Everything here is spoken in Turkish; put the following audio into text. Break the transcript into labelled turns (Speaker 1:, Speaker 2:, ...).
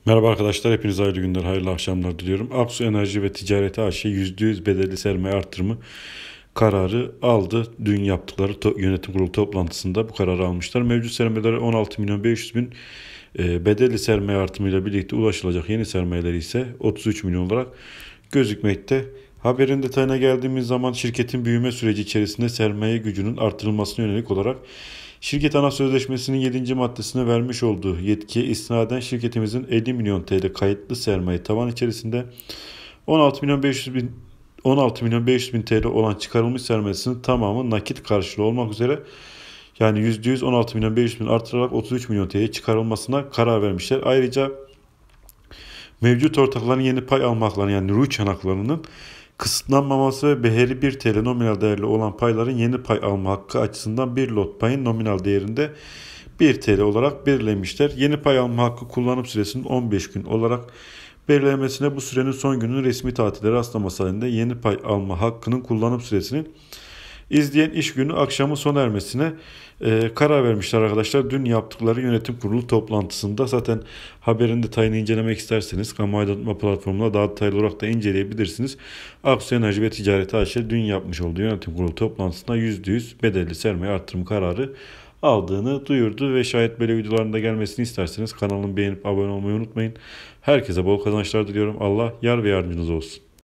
Speaker 1: Merhaba arkadaşlar, hepinize hayırlı günler, hayırlı akşamlar diliyorum. Aksu Enerji ve Ticareti AŞ %100 bedelli sermaye artırımı kararı aldı. Dün yaptıkları yönetim kurulu toplantısında bu kararı almışlar. Mevcut sermayeleri 16 milyon 500 bin, bedelli sermaye artımıyla birlikte ulaşılacak yeni sermayeleri ise 33 milyon olarak gözükmekte. Haberin detayına geldiğimiz zaman şirketin büyüme süreci içerisinde sermaye gücünün artırılmasına yönelik olarak şirket ana sözleşmesinin 7. maddesine vermiş olduğu yetkiye istinaden şirketimizin 50 milyon TL kayıtlı sermaye tavan içerisinde 16 milyon 500 bin 16 milyon 500 bin TL olan çıkarılmış sermayesinin tamamı nakit karşılığı olmak üzere yani %100 16 milyon 500 bin artırarak 33 milyon TL çıkarılmasına karar vermişler. Ayrıca mevcut ortakların yeni pay alma haklarının yani ruh çanaklarının kısıtlanmaması ve her 1 TL nominal değerli olan payların yeni pay alma hakkı açısından bir lot payın nominal değerinde 1 TL olarak belirlemişler. Yeni pay alma hakkı kullanım süresinin 15 gün olarak belirlenmesine bu sürenin son günün resmi tatile rastlaması halinde yeni pay alma hakkının kullanım süresinin İzleyen iş günü akşamı sona ermesine karar vermişler arkadaşlar. Dün yaptıkları yönetim kurulu toplantısında zaten haberin detayını incelemek isterseniz kamu aydınlatma platformuna daha detaylı olarak da inceleyebilirsiniz. Aksu Enerji ve Ticareti AŞ dün yapmış olduğu yönetim kurulu toplantısında %100 bedelli sermaye artırım kararı aldığını duyurdu ve şayet böyle videoların da gelmesini isterseniz kanalımı beğenip abone olmayı unutmayın. Herkese bol kazançlar diliyorum. Allah yar ve yardımcınız olsun.